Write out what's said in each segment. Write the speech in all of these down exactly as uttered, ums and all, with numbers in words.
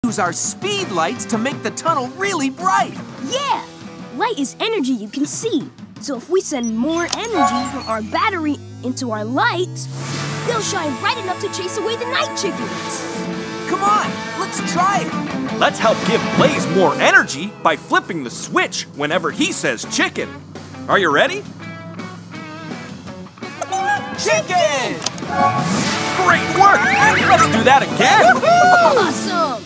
use our speed lights to make the tunnel really bright. Yeah! Light is energy you can see. So if we send more energy from our battery into our lights, they'll shine bright enough to chase away the night chickens. Come on, let's try it. Let's help give Blaze more energy by flipping the switch whenever he says chicken. Are you ready? Chicken! Great work! Let's do that again! Awesome!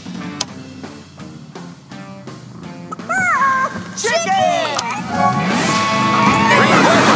Chicken! Great work!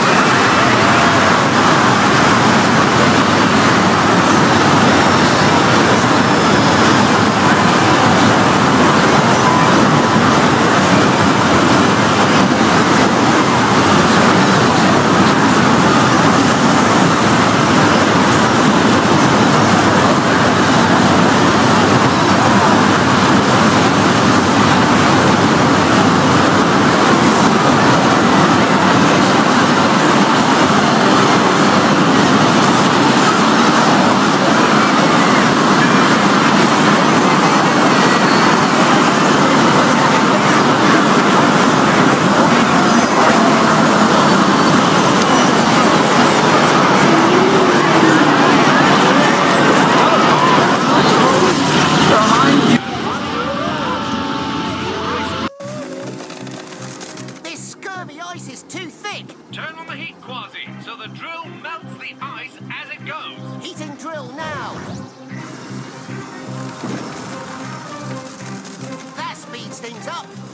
Turn on the heat quasi, so the drill melts the ice as it goes. Heating drill now. That speeds things up.